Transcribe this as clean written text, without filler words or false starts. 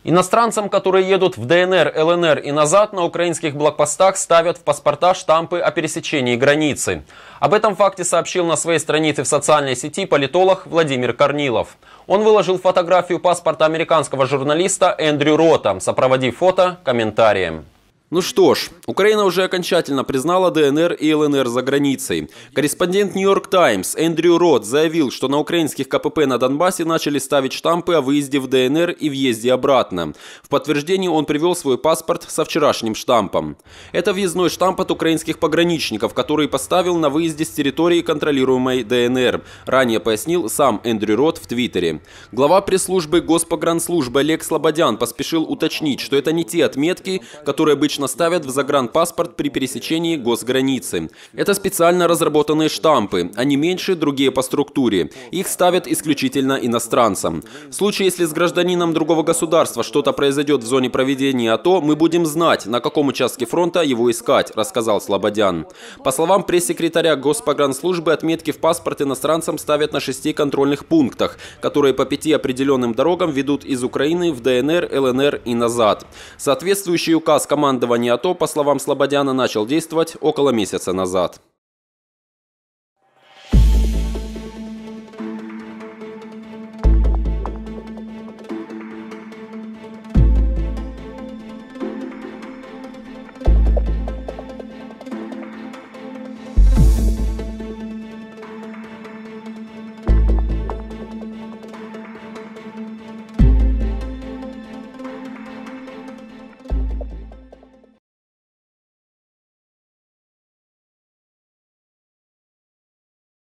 Иностранцам, которые едут в ДНР, ЛНР и назад, на украинских блокпостах ставят в паспорта штампы о пересечении границы. Об этом факте сообщил на своей странице в социальной сети политолог Владимир Корнилов. Он выложил фотографию паспорта американского журналиста Эндрю Рота, сопроводив фото комментарием. Ну что ж, Украина уже окончательно признала ДНР и ЛНР за границей. Корреспондент Нью-Йорк Таймс Эндрю Рот заявил, что на украинских КПП на Донбассе начали ставить штампы о выезде в ДНР и въезде обратно. В подтверждение он привел свой паспорт со вчерашним штампом. Это въездной штамп от украинских пограничников, который поставил на выезде с территории, контролируемой ДНР. Ранее пояснил сам Эндрю Рот в Твиттере. Глава пресс-службы Госпогранслужбы Олег Слободян поспешил уточнить, что это не те отметки, которые обычно ставят в загранпаспорт при пересечении госграницы. Это специально разработанные штампы, они меньше, другие по структуре. Их ставят исключительно иностранцам. В случае, если с гражданином другого государства что-то произойдет в зоне проведения АТО, мы будем знать, на каком участке фронта его искать, рассказал Слободян. По словам пресс-секретаря Госпогранслужбы, отметки в паспорт иностранцам ставят на 6 контрольных пунктах, которые по 5 определенным дорогам ведут из Украины в ДНР, ЛНР и назад. Соответствующий указ командования АТО, по словам Слободяна, начал действовать около месяца назад.